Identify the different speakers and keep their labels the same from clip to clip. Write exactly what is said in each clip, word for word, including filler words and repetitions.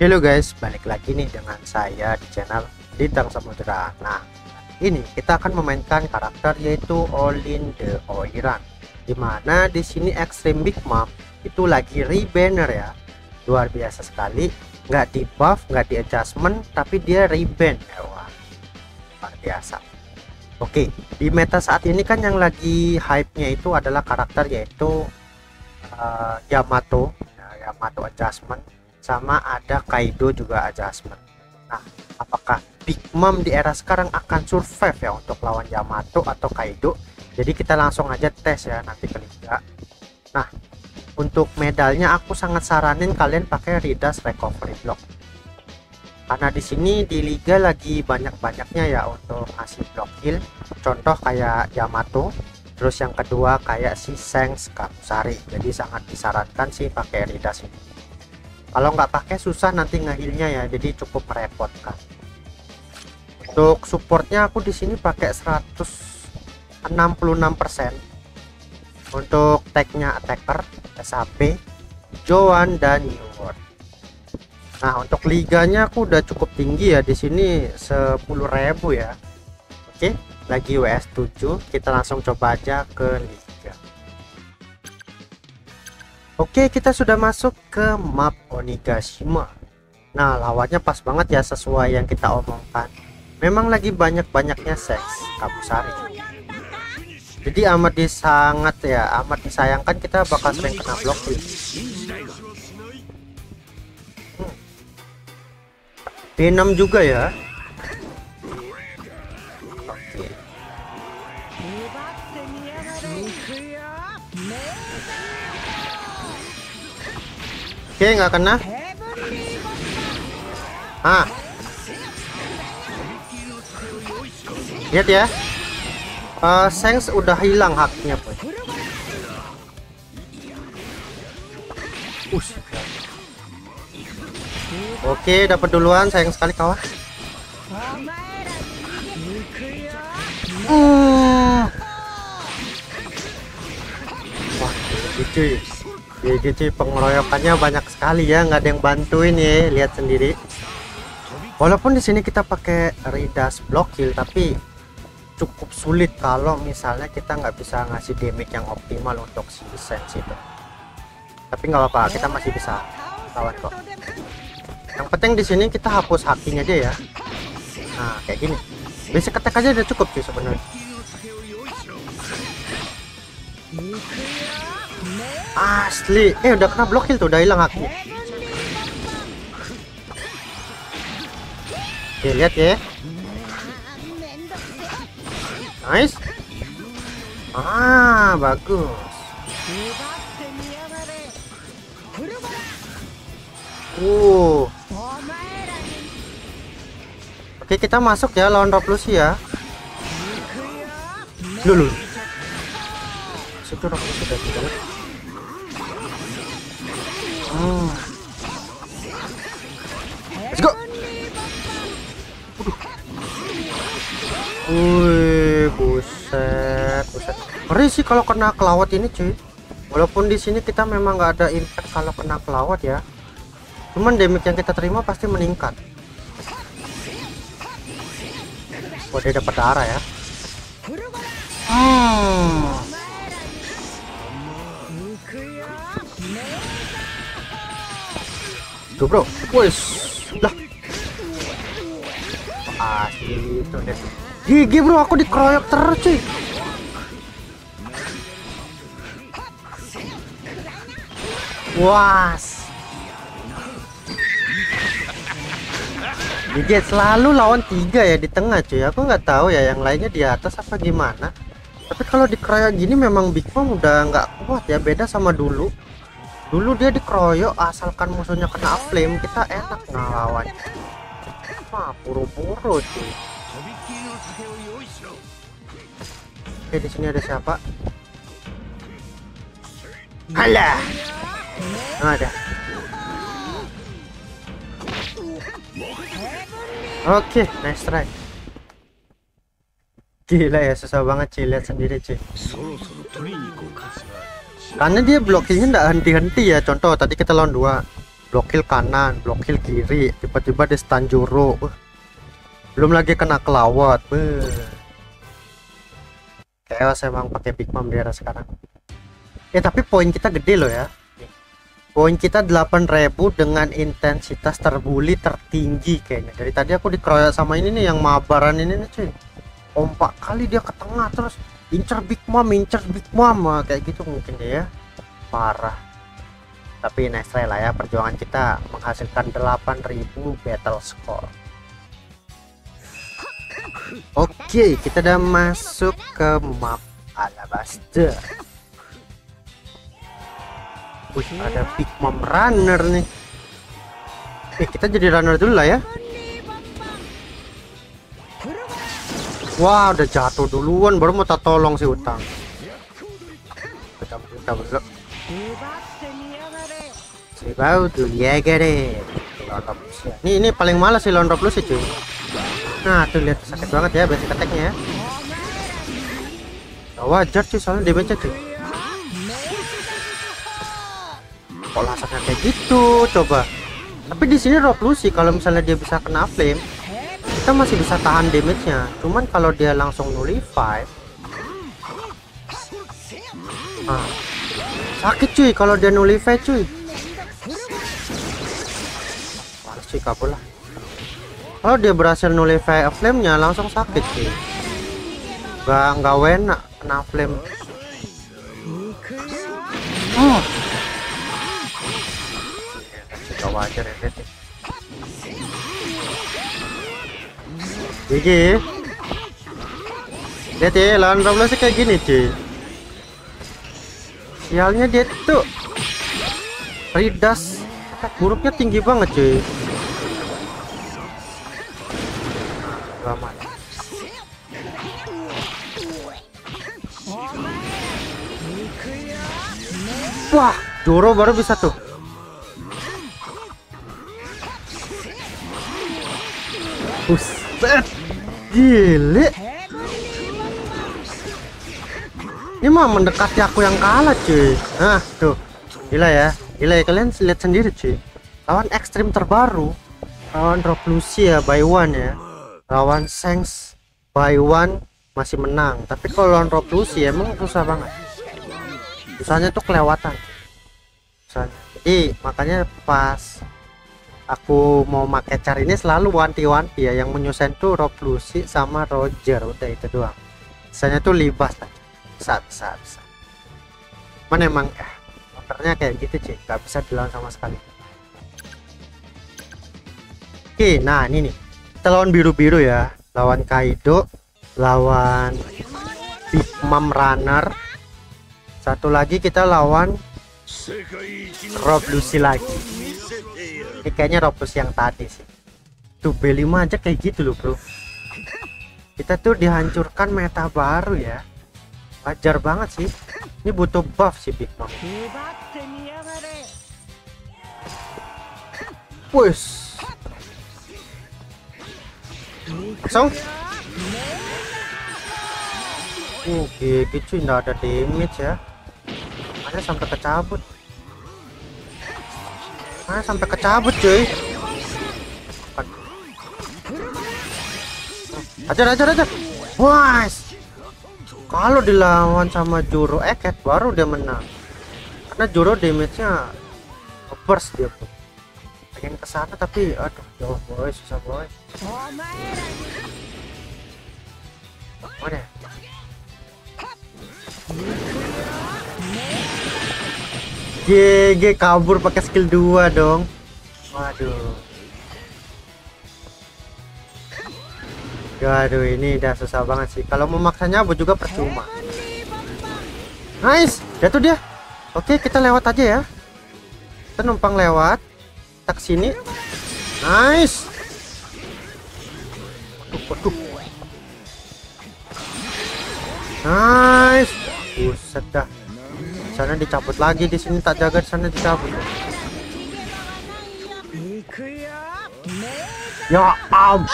Speaker 1: Halo guys, balik lagi nih dengan saya di channel Lintang Samudra. Nah, ini kita akan memainkan karakter yaitu Olin the Oiran. Dimana di sini Extreme Big Mom itu lagi rebanner ya, luar biasa sekali. Nggak di buff, nggak di adjustment, tapi dia reban ya, wah, luar biasa. Oke, di meta saat ini kan yang lagi hype-nya itu adalah karakter yaitu uh, Yamato, ya, Yamato adjustment. Sama ada Kaido juga adjustment. Nah, apakah Big Mom di era sekarang akan survive ya untuk lawan Yamato atau Kaido? Jadi kita langsung aja tes ya nanti ke liga. Nah, untuk medalnya aku sangat saranin kalian pakai Ridas Recovery Block. Karena di sini di liga lagi banyak-banyaknya ya untuk ngasih block kill. Contoh kayak Yamato. Terus yang kedua kayak si Shanks Kamusari. Jadi sangat disarankan sih pakai Ridas ini. Kalau nggak pakai susah nanti ngehilnya ya, jadi cukup merepotkan. Untuk supportnya aku di sini pakai seratus enam puluh enam persen. Untuk tagnya attacker, S H P, Joan dan New World. Nah, untuk liganya aku udah cukup tinggi ya di sini sepuluh ribu ya. Oke, lagi W S tujuh, kita langsung coba aja ke liga. Oke, kita sudah masuk ke map Onigashima. Nah, lawannya pas banget ya sesuai yang kita omongkan. Memang lagi banyak-banyaknya Shanks Kamusari. Jadi amat disangat ya, amat disayangkan kita bakal sering kena blocking. Hmm. B enam juga ya. Oke, nggak kena. Ah, lihat ya, uh, Shanks udah hilang haknya boy. Ush. Oke, dapat duluan, sayang sekali kawan. Hmm. Wah, gitu. G G C pengeroyokannya banyak sekali ya, nggak ada yang bantuin ya, lihat sendiri. Walaupun di sini kita pakai Ridas block kill, tapi cukup sulit kalau misalnya kita nggak bisa ngasih damage yang optimal untuk si Shanks itu. Tapi nggak apa-apa, kita masih bisa lawan kok. Yang penting di sini kita hapus hacking aja ya. Nah, kayak gini. Basic attack aja udah cukup sih sebenarnya. Asli, eh udah kena block kill tuh, udah hilang haknya. Oke, lihat ya. Nice. Ah, bagus. Uh. Oke, kita masuk ya lawan Rocklucy ya. Dulu. Situ Rocklucy udah tidak. Hmm. Let's go. Wih, buset, buset. Ngeri sih kalau kena kelawat ini cuy. Walaupun di sini kita memang nggak ada impact kalau kena kelawat ya. Cuman damage yang kita terima pasti meningkat. Oh, dia dapat darah ya. Hmm. Tuh bro, wes lah. Ah, itu deh. Gigi bro, aku dikeroyok terus cuy. Was. Gigi selalu lawan tiga ya di tengah cuy. Aku nggak tahu ya yang lainnya di atas apa gimana. Tapi kalau dikeroyok gini memang Big Mom udah nggak kuat ya, beda sama dulu. Dulu dia dikeroyok asalkan musuhnya kena flame kita enak ngelawan. Wah, buru-buru cuy. Oke, di sini ada siapa? Alah. Nah, ada. Oke, nice try. Gila ya, susah banget cuy, lihat sendiri cuy. Karena dia blockingnya nggak henti-henti ya. Contoh tadi kita lawan dua, block kill kanan, block kill kiri, tiba-tiba dia stun Joro. Uh, belum lagi kena kelawat. Beuh. Chaos emang pakai Big Mom di era sekarang. Ya tapi poin kita gede loh ya. Poin kita delapan ribu dengan intensitas terbully tertinggi kayaknya. Dari tadi aku dikeroyok sama ini nih yang mabaran ini nih cuy. Ompak kali dia ke tengah terus incer Big Mom, incer Big Mom kayak gitu mungkin dia ya. Parah. Tapi nice try lah ya, perjuangan kita menghasilkan delapan ribu battle score. Oke, kita udah masuk ke map Alabasta. Wih, ada Big Mom runner nih. Eh, kita jadi runner dulu lah ya. Wah, udah jatuh duluan, baru mau tak tolong si Utang. Kita kita belok. Si bau tuh ya gede. Nih ini paling malas si lawan Rob Lucy cuy. Nah tuh lihat sakit banget ya basic attack-nya ya. Gak wajar cuy soalnya damage-nya cuy. Kok lasarnya kayak gitu coba. Tapi di sini Rob Lucy kalau misalnya dia bisa kena flame, kita masih bisa tahan damage-nya. Cuman kalau dia langsung nullify, nah, sakit cuy kalau dia nullify cuy. Males cuy, kabur lah. Kalau dia berhasil nullify flame-nya langsung sakit sih. Gak nggak enak kena flame. Oh. Gak wajar ya sih. Gigi. Lihat ya lawan Rob Lucy kayak gini cuy. Sialnya dia tuh Ridas attack buruknya tinggi banget cuy. Selamat. Wah, Joro baru bisa tuh. Buset, gile. Ini mah mendekati aku yang kalah cuy. Nah tuh, gila ya, gila ya, kalian lihat sendiri cuy. Lawan ekstrim terbaru, lawan Rob Lucy ya by one ya. Lawan Shanks by one masih menang, tapi kalau lawan Rob Lucy emang susah banget. Susahnya tuh kelewatan. Susahnya. Jadi makanya pas aku mau pakai car ini selalu wanti-wanti ya, yang menyusahin tuh Rob Lucy sama Roger, udah itu doang. Susahnya tuh libas lah. Bisa, bisa, bisa. Mana emang eh, motornya kayak gitu cuy, gak bisa dilawan sama sekali. Oke, nah ini nih. Kita lawan biru-biru ya, lawan Kaido, lawan Big Mom Runner, satu lagi kita lawan Rob Lucy lagi. Ini kayaknya Rob Lucy yang tadi sih. Tuh B lima aja kayak gitu loh bro. Kita tuh dihancurkan meta baru ya, wajar banget sih. Ini butuh buff sih Big Mom. Push. Langsung. Uh, gigi cuy, nggak ada damage ya. Mana sampai kecabut. Mana sampai kecabut cuy. Ajar ajar ajar. Wah. Kalau dilawan sama Joro Eket baru dia menang. Karena Joro damage-nya burst dia tuh. Pengen kesana tapi aduh jauh boy, susah boy. Mana? G G kabur pakai skill dua dong. Waduh. Waduh, ini udah susah banget sih. Kalau memaksa nyabut juga percuma. Nice, jatuh dia. Oke, kita lewat aja ya. Kita numpang lewat. Kita kesini. Nice. Waduh, waduh. Nice. Buset dah. Sana dicabut lagi, di sini tak jaga, di sana dicabut. Ya am.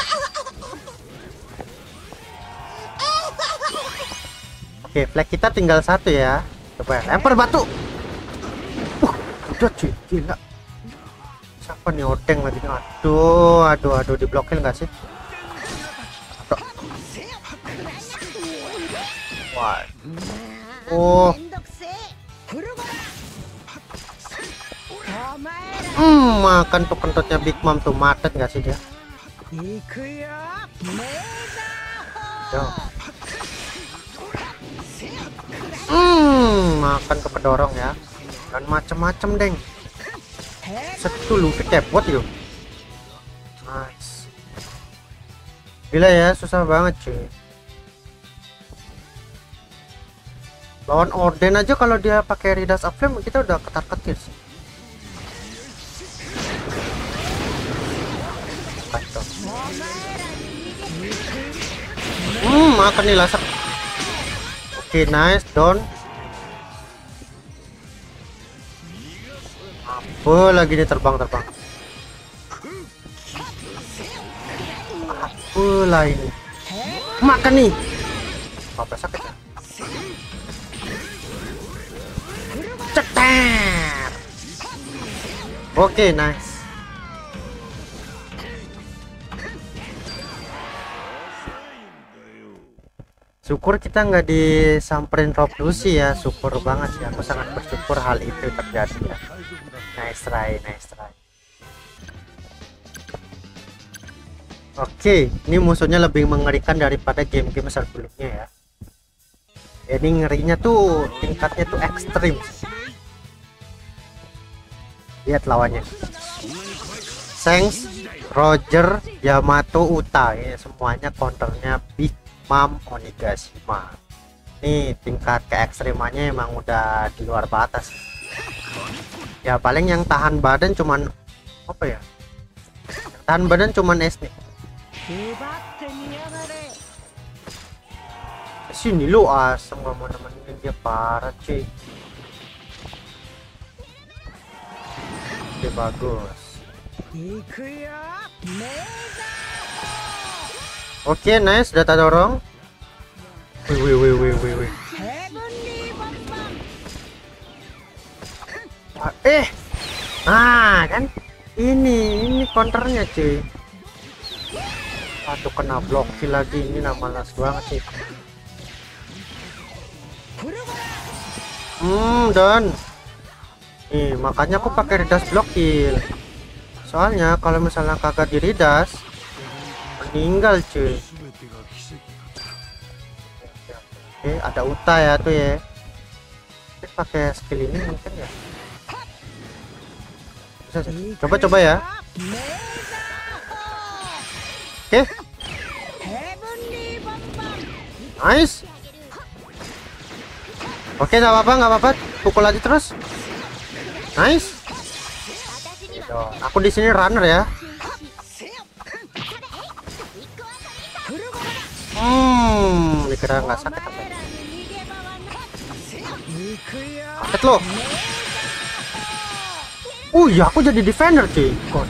Speaker 1: Oke, flag kita tinggal satu ya. Coba lempar batu. Uh, udah cuy, gila. Apa nih odeng lagi nih? Aduh, aduh, aduh, diblokir nggak sih? Aduh. Wah. Oh. Hmm, makan tuh kentutnya Big Mom tuh, matet nggak sih dia? Yo. Hmm, makan ke pedorong ya. Dan macem-macem deng. Setu Luffy kepot yuk. Nice. Gila ya, susah banget cuy. Lawan Orden aja kalau dia pakai Ridas of Flame kita udah ketar-ketir sih. Kacau. Hmm, makan nih laser. Oke, okay, nice, down. Apa lagi nih terbang-terbang? Apa lah ini? Makan nih. Apa sakit ya? Ceter. Oke, okay, nice. Syukur kita nggak disamperin Rob Lucy ya, syukur banget sih, aku sangat bersyukur hal itu terjadi ya. Nice try, nice try. Oke, ini musuhnya lebih mengerikan daripada game-game sebelumnya ya. Ini ngerinya tuh tingkatnya tuh ekstrim. Lihat lawannya. Shanks, Roger, Yamato, Uta, ya semuanya counternya Big Mom Onigashima. Nih tingkat keekstrimannya emang udah di luar batas. Ya paling yang tahan badan cuman apa ya? Yang tahan badan cuman S nih. Sini lu asem gak mau nemenin dia, parah cuy. Oke, bagus. Oke, nice, data dorong. Wih, wih, wih, wih, wih, wih. Ah, eh, nah kan, ini, ini counternya cuy. Aduh, kena blok kill lagi, ini nama malas banget sih. Hmm, dan, nih makanya aku pakai Ridas block kill. Soalnya kalau misalnya kagak di Ridas, meninggal cuy. Oke, ada Uta ya tuh ya. Ini pakai skill ini mungkin ya. Coba-coba ya. Oke. Nice. Oke, nggak apa-apa, nggak apa-apa. Pukul lagi terus. Nice. Gitu. Aku di sini runner ya. Hmm, dikira nggak sakit apa? Sakit loh. Uh, ya aku jadi defender cuy. God.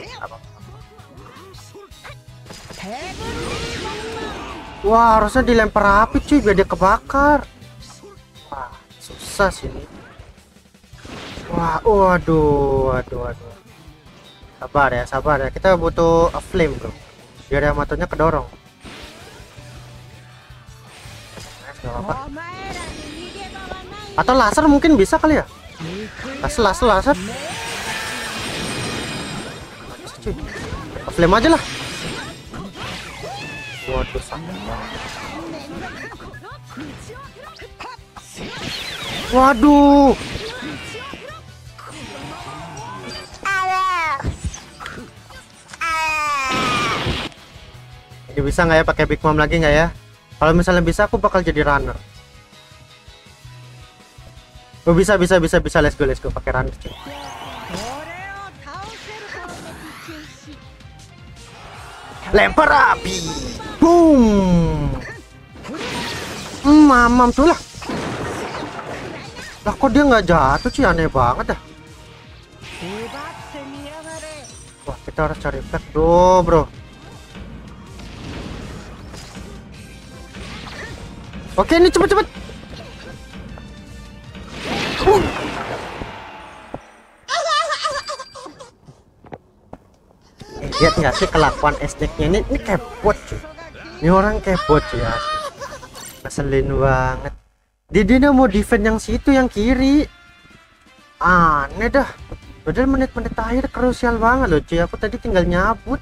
Speaker 1: Wah, harusnya dilempar api cuy biar dia kebakar. Wah, susah sih ini. Wah, waduh, waduh, waduh. Sabar ya, sabar ya. Kita butuh a flame bro. Biar yang matonya kedorong. Gak apa-apa. Atau laser mungkin bisa kali ya. Laser, laser, laser. Cuy, a flame aja lah. Waduh, sakit banget. Waduh. Ini bisa nggak ya pakai Big Mom lagi nggak ya? Kalau misalnya bisa aku bakal jadi runner. Oh, bisa bisa bisa bisa, let's go let's go pakai runner cuy. Lempar api. Boom. Hmm, mamam tuh lah. Lah kok dia nggak jatuh sih, aneh banget dah. Wah, kita harus cari pack bro bro. Oke, ini cepet-cepet. Uh. Lihat nggak sih kelakuan esteknya ini? Ini kayak bot cuy. Ini orang kayak bot ya. Ngeselin banget. Dia dia mau defend yang situ yang kiri. Aneh dah. Padahal menit-menit akhir krusial banget loh cuy. Aku tadi tinggal nyabut.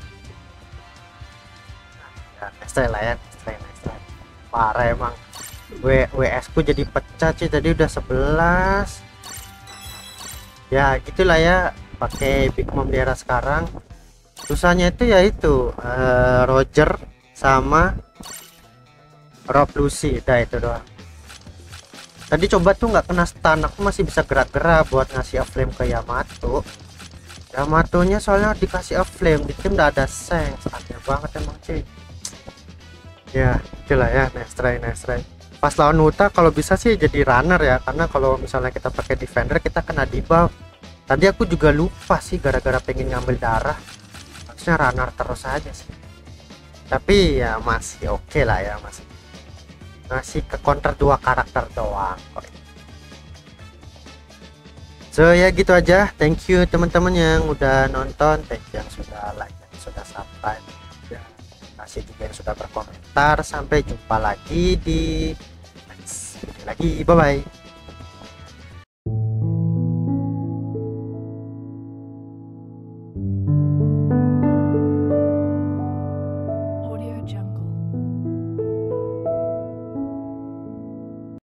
Speaker 1: Nah, ya, next try lah ya. Next try, next try. Parah emang. W WS ku jadi pecah cuy. Tadi udah sebelas. Ya gitulah ya. Pakai Big Mom di era sekarang. Susahnya itu ya itu uh, Roger sama Rob Lucy. Udah itu doang. Tadi coba tuh nggak kena stun, aku masih bisa gerak-gerak buat ngasih flame ke Yamato. Yamatonya soalnya dikasih flame, di tim udah ada Shanks. Aneh banget emang cuy. Ya itulah ya, next try next try. Pas lawan Uta kalau bisa sih jadi runner ya, karena kalau misalnya kita pakai defender kita kena debuff. Tadi aku juga lupa sih gara-gara pengen ngambil darah. Harusnya runner terus aja sih. Tapi ya masih oke okay lah ya, masih masih ke counter dua karakter doang. So ya gitu aja. Thank you teman-teman yang udah nonton, thank you yang sudah like, yang sudah subscribe, dan kasih juga yang sudah berkomentar. Sampai jumpa lagi di next video lagi. Bye bye.